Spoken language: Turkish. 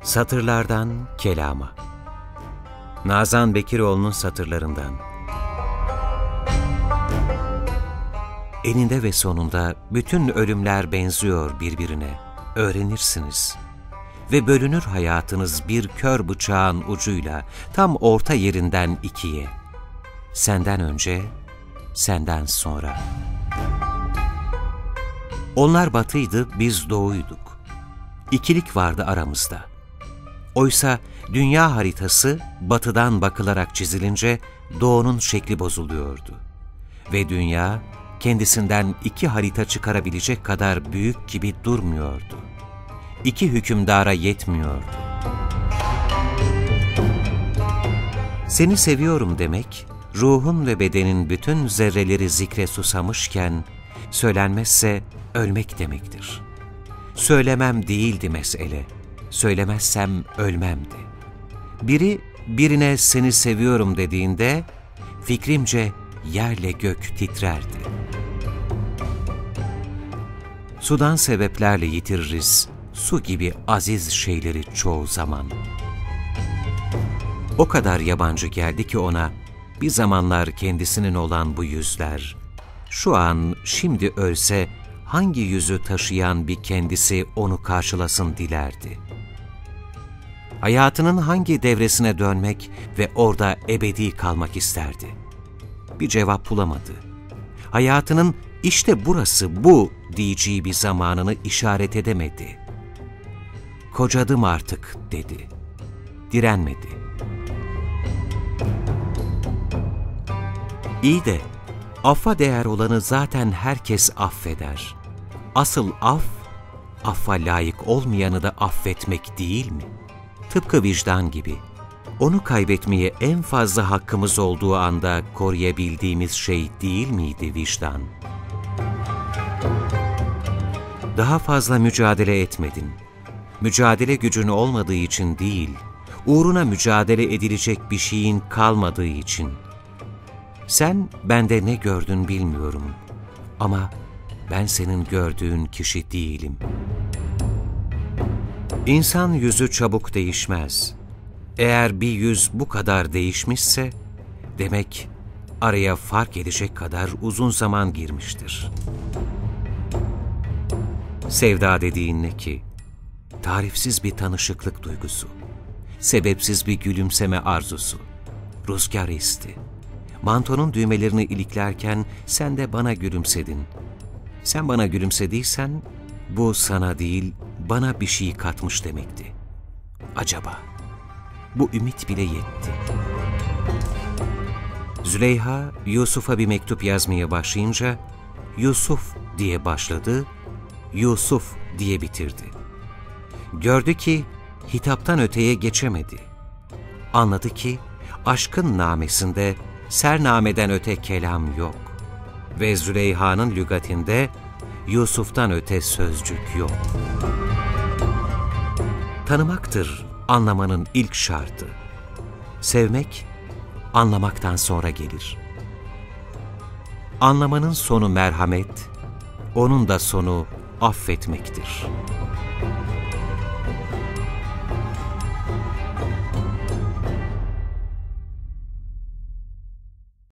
Satırlardan Kelama. Nazan Bekiroğlu'nun satırlarından. Eninde ve sonunda bütün ölümler benziyor birbirine, öğrenirsiniz. Ve bölünür hayatınız bir kör bıçağın ucuyla, tam orta yerinden ikiye. Senden önce, senden sonra. Onlar batıydı, biz doğuyduk. İkilik vardı aramızda. Oysa dünya haritası batıdan bakılarak çizilince doğunun şekli bozuluyordu. Ve dünya kendisinden iki harita çıkarabilecek kadar büyük gibi durmuyordu. İki hükümdara yetmiyordu. Seni seviyorum demek, ruhun ve bedenin bütün zerreleri zikre susamışken, söylenmezse ölmek demektir. Söylemem değildi mesele, söylemezsem ölmemdi. Biri birine seni seviyorum dediğinde, fikrimce yerle gök titrerdi. Sudan sebeplerle yitiririz, su gibi aziz şeyleri çoğu zaman. O kadar yabancı geldi ki ona, bir zamanlar kendisinin olan bu yüzler, şu an, şimdi ölse, hangi yüzü taşıyan bir kendisi onu karşılasın dilerdi. Hayatının hangi devresine dönmek ve orada ebedi kalmak isterdi. Bir cevap bulamadı. Hayatının işte burası bu diyeceği bir zamanını işaret edemedi. Kocadım artık dedi. Direnmedi. İyi de affa değer olanı zaten herkes affeder. Asıl affa layık olmayanı da affetmek değil mi? Tıpkı vicdan gibi. Onu kaybetmeye en fazla hakkımız olduğu anda koruyabildiğimiz şey değil miydi vicdan? Daha fazla mücadele etmedin. Mücadele gücün olmadığı için değil, uğruna mücadele edilecek bir şeyin kalmadığı için. Sen bende ne gördün bilmiyorum ama ben senin gördüğün kişi değilim. İnsan yüzü çabuk değişmez. Eğer bir yüz bu kadar değişmişse, demek araya fark edecek kadar uzun zaman girmiştir. Sevda dediğin ne ki? Tarifsiz bir tanışıklık duygusu, sebepsiz bir gülümseme arzusu, rüzgar esti. Mantonun düğmelerini iliklerken sen de bana gülümsedin. Sen bana gülümsediysen, bu sana değil, bana bir şey katmış demekti. Acaba? Bu ümit bile yetti. Züleyha, Yusuf'a bir mektup yazmaya başlayınca, Yusuf diye başladı, Yusuf diye bitirdi. Gördü ki, hitaptan öteye geçemedi. Anladı ki, aşkın namesinde, sernameden öte kelam yok. Ve Züleyha'nın lügatinde, Yusuf'tan öte sözcük yok. Tanımaktır anlamanın ilk şartı. Sevmek, anlamaktan sonra gelir. Anlamanın sonu merhamet, onun da sonu affetmektir.